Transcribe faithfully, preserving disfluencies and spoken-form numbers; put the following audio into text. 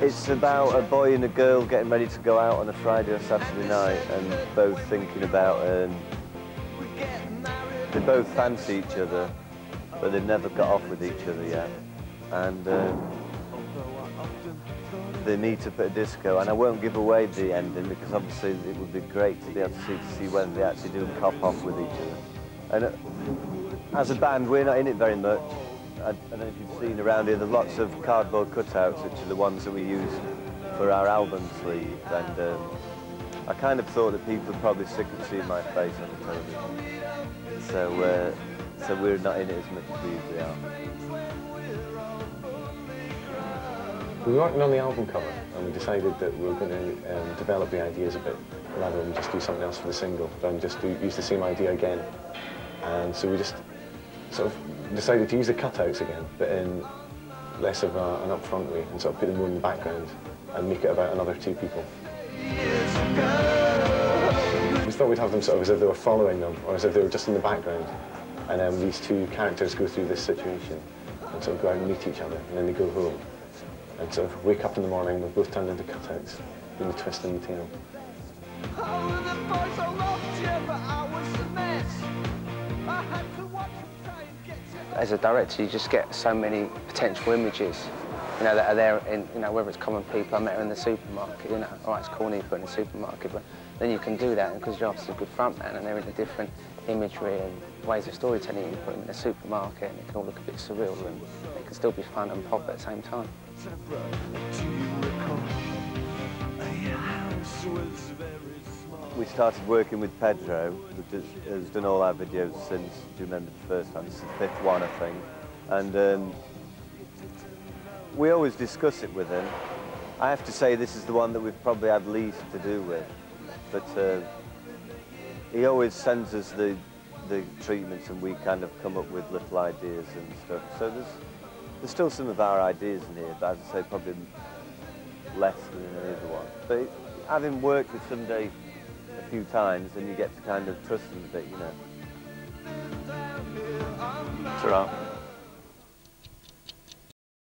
It's about a boy and a girl getting ready to go out on a Friday or Saturday night and both thinking about, um, they both fancy each other, but they've never got off with each other yet. And um, they meet up at a disco, and I won't give away the ending because obviously it would be great to be able to see, to see whether they actually do and cop off with each other. And uh, as a band, we're not in it very much. I, I don't know if you've seen around here, there's lots of cardboard cutouts, which are the ones that we use for our album sleeve. And um, I kind of thought that people would probably sick of seeing my face on the television. So, uh, so we're not in it as much as we usually are. We were working on the album cover, and we decided that we were going to um, develop the ideas a bit, rather than just do something else for the single, rather than just do, use the same idea again. And so we just sort of decided to use the cutouts again, but in less of a, an upfront way, and sort of put them more in the background and make it about another two people. We thought we'd have them sort of as if they were following them, or as if they were just in the background. And then these two characters go through this situation and sort of go out and meet each other, and then they go home. And sort of wake up in the morning, we're both turned into cutouts, doing the twist in the tail. As a director, you just get so many potential images, you know, that are there in, you know, whether it's common people I met in the supermarket, you know, all right, it's corny for in the supermarket, but then you can do that because you're obviously a good frontman and they're in a different imagery and ways of storytelling. You put them in a supermarket and it can all look a bit surreal and it can still be fun and pop at the same time. We started working with Pedro, who has done all our videos since, do you remember the first one? This is the fifth one, I think. And um, we always discuss it with him. I have to say this is the one that we've probably had least to do with. But uh, he always sends us the, the treatments and we kind of come up with little ideas and stuff. So there's, there's still some of our ideas in here, but as I say, probably less than any other one. But it, having worked with somebody a few times, then you get to kind of trust them a bit, you know. Ta-ra.